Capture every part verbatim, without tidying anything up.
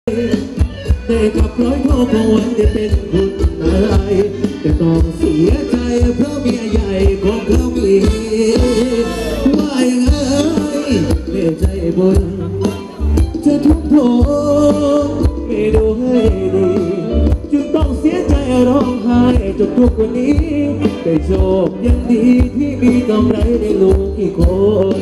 แต่กับร้อยพ่อพอวันจะเป็นคนอะไรแต่ต้องเสียใจเพราะเมียใหญ่ของเขามีว่าอย่างไรเมียใจบุญจะทุกข์ทนไม่ดูให้ดีจึงต้องเสียใจร้องไห้จนทุกวันนี้แต่โชคยังดีที่มีกำไรในลูกอีกคน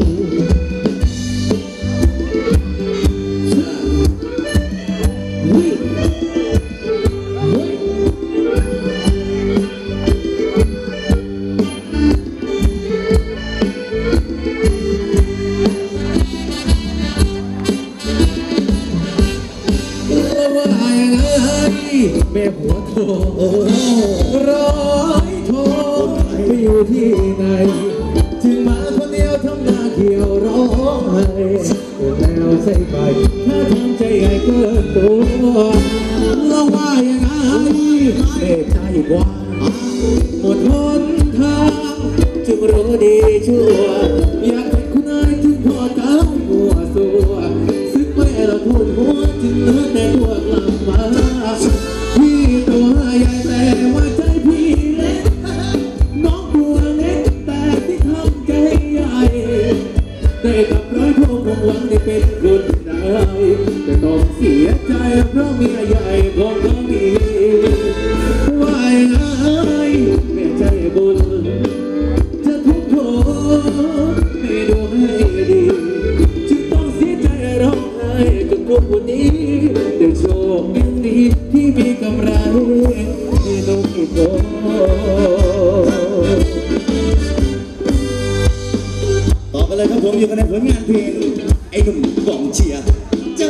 แม่หัวโตร้อยโทไปอยู่ที่ไหนถึงมาคนเดียวทำหน้าเขียวร้องไห้แล้วใส่ไปถ้าทำใจใหญ่เกินตัวเราว่าอย่างไรเมตใจกว่าหมดหนทางจึงรู้ดีชั่วอยากเป็นคุณนายถึงพอตายหัวสัวซึ่งแม่เราพูดหัวจึงเนื้อแต่ตัวกลับมาพี่ตัวใหญ่แต่ว่าใจพี่เล็กน้องตัวเล็กแต่ที่ทำใจใหญ่แต่กับร้อยพวกของวันได้เป็นคนได้แต่ต้องเสียใจเพราะเมียใหญ่ของเขามีว่าอย่างไรแม่ใจบุญจะทุกข์ทนไม่ดูให้ดีจึงต้องเสียใจร้องไห้จนทุกวันนี้ได้โชคยังดีที่มีกำไรในโลกอีกคนต่อกันเลยครับผมอยู่กันในผลงานเพลงไอ้หนุ่มกล่องเชียร์จ้า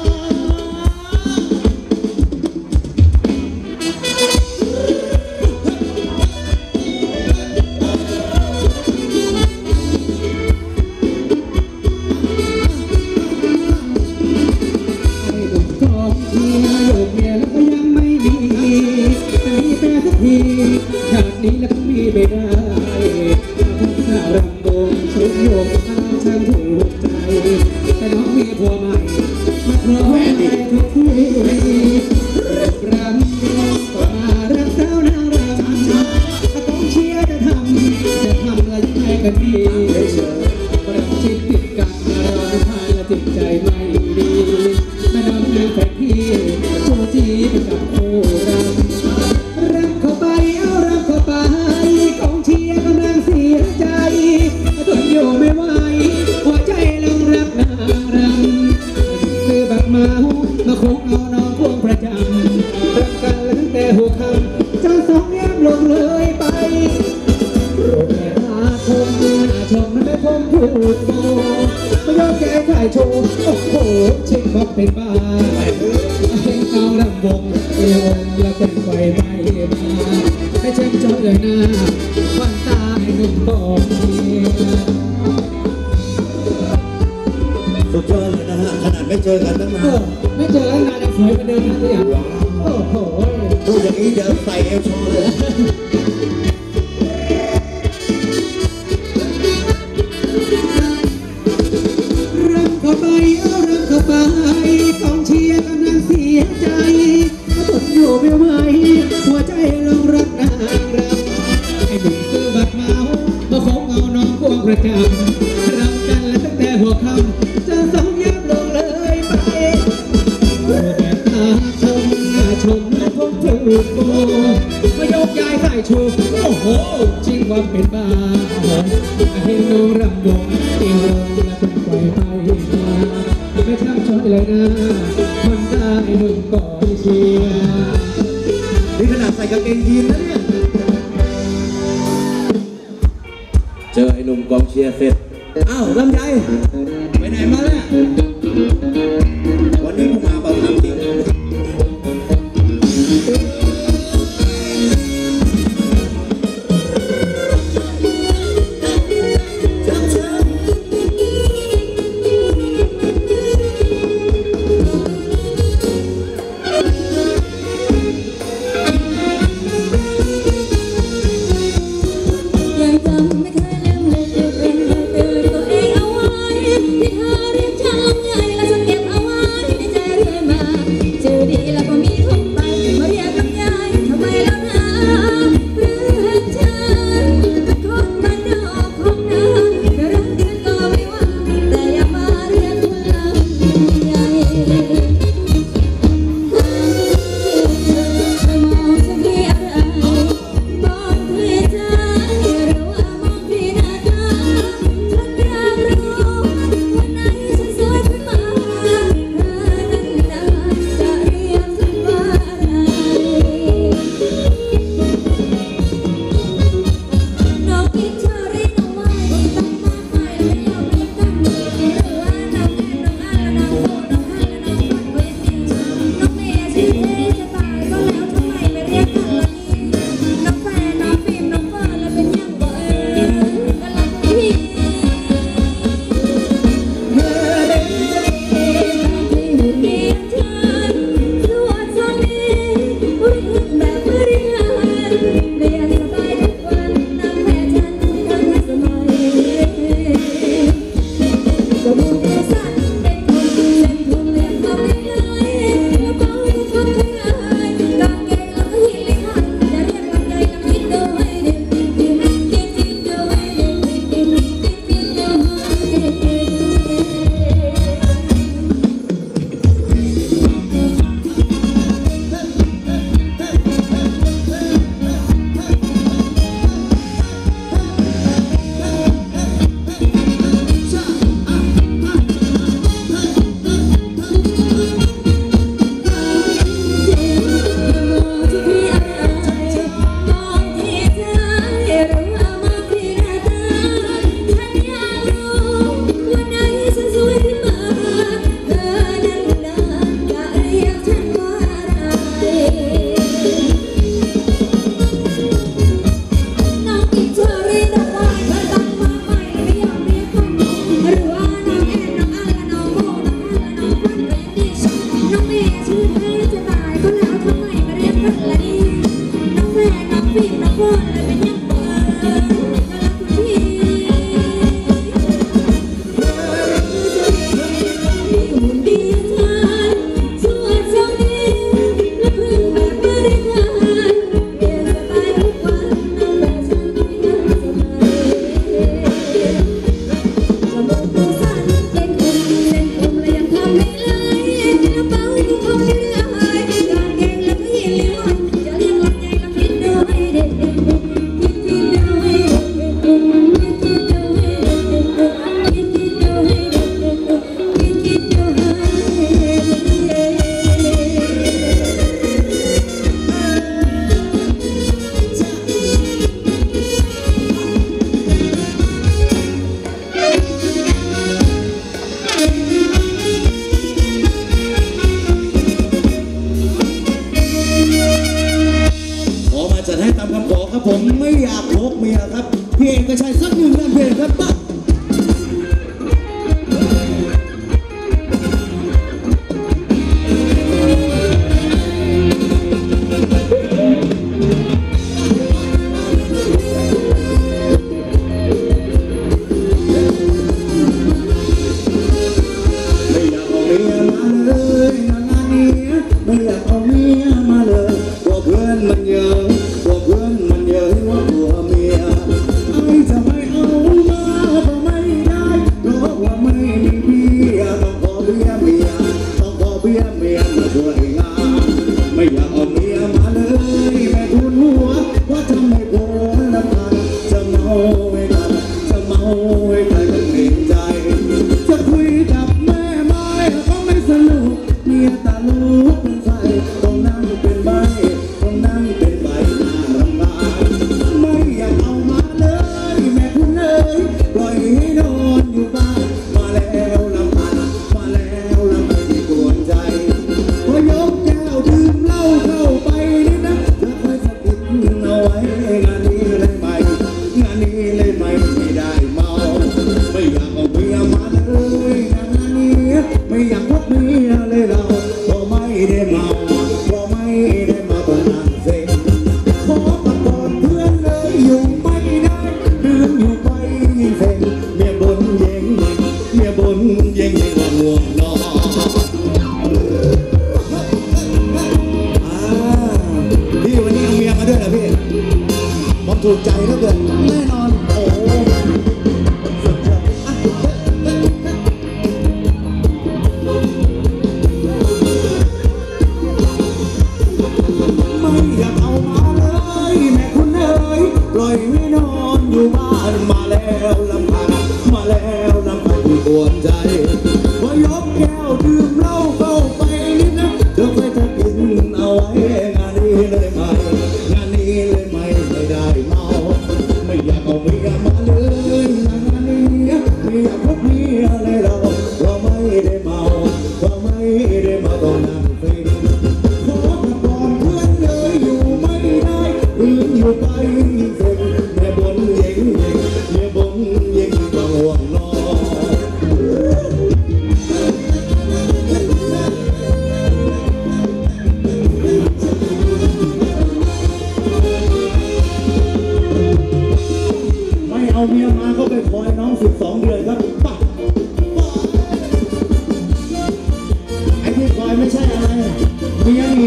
ชาตินี้แล้วมีไม่ได้ทั้งข้าวรำวงชุดโยกทั้งฉันถูกใจแต่น้องมีผัวใหม่มาพร้อมให้ทุกที่รำวงก็มารักสาวนางรำต้องเชียร์จะทำจะทำอะไรให้กันดีเราจิตติดกันเราพาและจิตใจไม่ดีแม่น้องนางแฝดพี่โชจีเป็นกับโครำรักเข้าไปเอารักเข้าไปกองเชียร์กำลังเสียใจทนอยู่ไม่ไหวหัวใจลงรักนางรำคือแบบเมามาคงเอาน้องพวงประจำรักกันตั้งแต่หัวค่ำเจ้าสองแย้มลงเลยไปโปรดแม่ตาชมหน้าชมมันไม่คงพูดโมไม่ยอมแก้ไขโชว์โอ้โหชิงบอกเป็นบ้าเห็นเอาลำวงเอวแล้วเป็นไฟไม่มาให้ฉันจอยเลยนะวันตาให้หนุ่มบอกสุดยอดเลยนะฮะขนาดไม่เจอกันตั้งนานไม่เจอกันนานยังสวยเหมือนเดิมนะเนี่ยโอ้โหพูดอย่างนี้เดี๋ยวใส่เอวโชว์เลยรักเข้าไปเอารักเข้าไปกองเชียร์กำลังเสียใจทนอยู่ไม่ไหวหัวใจลงรักนางรำไอ้หนุ่มคือบัดเมามาคงเอาน้องพวงประจำรักกันแล้วตั้งแต่หัวค่ำจะสองแย้มลงเลยไปโอ้แม่ตาชมหน้าชมและคงถูกโบมายกย้ายใส่ชูโอ้โหจริงว่าเป็นบ้าให้น้องรำวงตีวงและเป็นไฟไปมาไม่ช่างช้อยเลยนะคนตาไอ้หนุ่มก่อนเชียร์นี่ขนาดใส่กางเกงยีนนะเนี่ยเจอไอ้หนุ่มกองเชียร์เสร็จอ้าวลำไยไปไหนมาแล้ววันนี้กูมาเปล่าทำจริงยังจำไม่เคยลืมเลยเธอเป็นเธอเตือนตัวเองเอาไว้ที่เธอเรียกฉันผมไม่อยากพบเมียครับพี่เอกชัยสักหนึ่งเรื่องเพลงครับป้าไม่อยากเอาเมียมาเลยกลัวเพื่อนมันเยอะกลัวเพื่อนมันเยอะว่ากลัวเมียไอ้จะไม่เอามาก็ไม่ได้เพราะว่าไม่มีเมียต้องขอเบี้ยเมียต้องขอเบี้ยเมียมาช่วยงานไม่อยากเอาเมียมาเลยแม่ทุนหัวว่าจะไม่โผล่ละกันจะเมาไม่กันจะเมาไม่กันก็เกรงใจจะคุยกับแม่ไม่ก็ไม่สนุกเมียตาลูกเป็นไฟต้องนั่งเป็นใบต้องนั่งเป็นใบหน้ารำคาญไม่อยากเอามาเลยแม่คุณเอ๋ยปล่อยให้นอนอยู่บ้านมาแล้วลำพันมาแล้วลำพันที่กวนใจพอยกแก้วดื่มเหล้าเข้าไปนี่นะเธอคอยสะกิดเอาไว้งานนี้เลยไหมงานนี้เลยไหมไม่ได้เมาไม่อยากเอาเมียมาเลยงานนี้ไม่อยากพบเมียเลยเราพอไม่ได้เมาพอไม่ได้เมาตอนนั้นเซ็งขอตะโกนเพื่อนเลยอยู่ไม่ได้ดื่มอยู่ไปยิ่งเซ็งเมียบนเย่งเมียบนเย่งเย่งว่าง่วงนอนอ่าพี่วันนี้เอาเมียมาด้วยเหรอพี่ผมถูกใจแล้วเกินแน่นอนโอ้สุดยอดอ่ะไม่อยากเอามาเลยแม่คุณเอ๋ยปล่อยให้นอนอยู่บ้านมาแล้วลำพังมาแล้วลำพังที่ปวดใจพอยกแก้วดื่มเหล้าเข้าไปนิดนะเธอไปจะกินเอาไว้งานนี้เลยไหมงานนี้เลยไหมไม่ได้เมาไม่อยากเอาเมียมาเลยงานนี้ไม่อยากพบเมียเลยเราเพราะไม่ได้เมาเพราะไม่ได้เมาตอนนั้นเองขอตะโกนเพื่อนเลยอยู่ไม่ได้ลืมอยู่ไปยิ่งเซ็งแม่บนเย่งเย่งแม่บนเย่งก็ห่วงนอนไม่เอาเมียมาก็ไปคอยน้องสิบสองเดือนครับป่ะไอ้ที่คอยไม่ใช่อะไรเมียหนี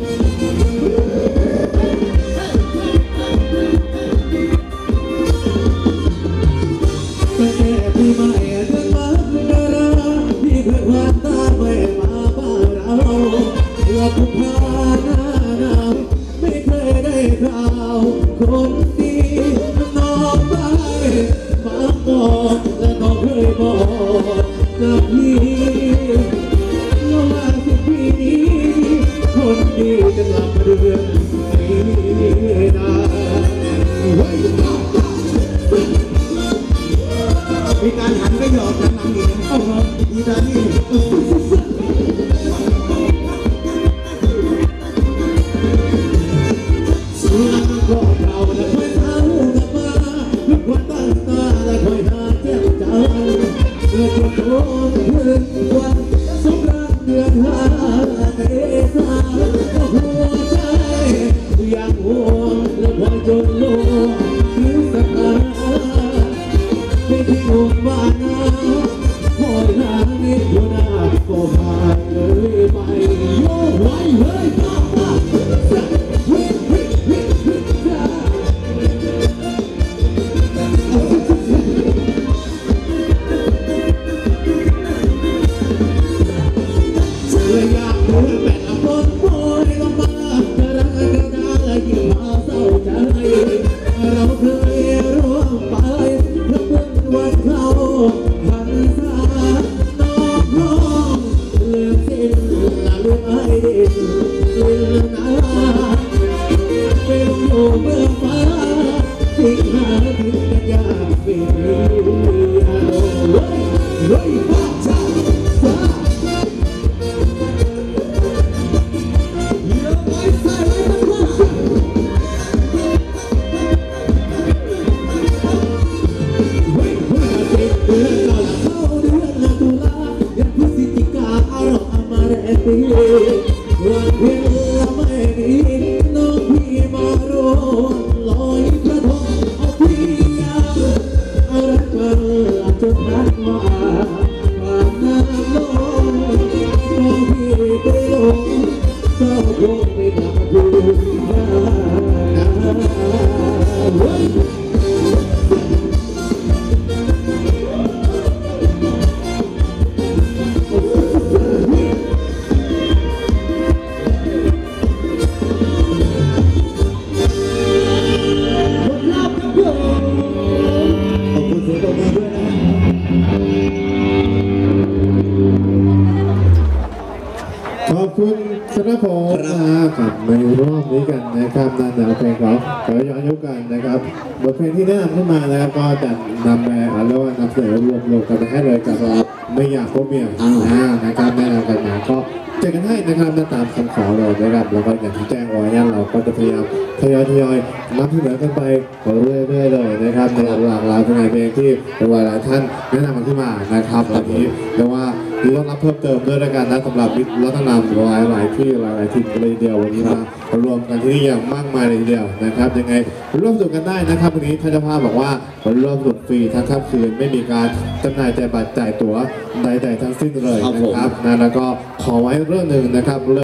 แต่แค่พี่ไม่เดินมาเดินราพี่เคยผ่านตาไม่มาบ้านเราเกือบทุกผ่านหน้าหนาวไม่เคยได้ข่าวคนดีน้องไปมาบอกและน้องเคยบอกกับพี่ว่าสิบปีนี้คนดีจะกลับมาเดือนไม่ได้มีการหันไปหยอกกันนำอีกนะอีตานี่เสียงก็เราและคอยเท้ากับมาทุกวันตั้งตาและคอยหาเจ็บใจเมื่อจุดโทษคืนวันสงกรานต์เดือนห้าเมษาหัวใจยังห่วงและคอยจนลงคือสักการไม่ที่ห่วงบ้านนาคอยหาเงินอยู่หน้าก็ผ่านเลยไปโย่ไว้เฮ้ยป้าป้าเฮ้ยเฮ้ยเฮ้ยเฮ้ยเสืออยากเดินแปดบนโอยลงมาจะรักกันได้ยิ่งมาเศร้าใจเราเคยร่วมไปเพื่อวันเขาพันษาน้องน้องลืมสิ้นละลืมให้ดินสิ้นนาเป็นอยู่เมืองฟ้าสิ่งหาถึงกันยากเป็นเฮ้ยเฮ้ยป้าจ้าจ้าเยอะไปใส่ไว้กันว่าวันเพ็ญละไม่ดีน้องพี่มาร่วมลอยกระทงเอาพี่ยามเอารักกันจนรักมาผ่านน้ำลงน้องพี่ไปลงเจ้าคงไม่กลับมาดูบ้านขอบคุณสำหรับผมนะครับในรอบนี้กันนะครับนั่นแนวเพลงเขาขอย้อนยุคกันนะครับบทเพลงที่แนะนำขึ้นมานะครับก็จะนำมาเรียกว่านำเสนอรวมๆกันไปให้เลยกับไม่อยากพบเมียอ่านะครับแนะนำกันมาก็เจอกันให้นะครับตามคำขอเลยนะครับแล้วก็อย่างที่แจ้งไว้เราก็จะพยายามทยอยทยอยนำเสนอกันไปเรื่อยๆเลยนะครับในหลากหลายเพลงที่หลายท่านแนะนำมาขึ้นมานะครับตอนนี้เรียกว่ามีต้องรับเพิ่มเติมด้วยแล้วกันนะสำหรับรัตนามหลายหลายที่หลายหลายที่เลยเดียววันนี้มารวมกันที่นี่อย่างมากมายเลยทีเดียวนะครับยังไงร่วมสนุกกันได้นะครับวันนี้ท่านเจ้าภาพบอกว่าร่วมสนุกฟรีทั้งค่ำคืนไม่มีการจำหน่ายจ่ายบัตรจ่ายตั๋วใดๆทั้งสิ้นเลยนะครับนะแล้วก็ขอไว้เรื่องหนึ่งนะครับ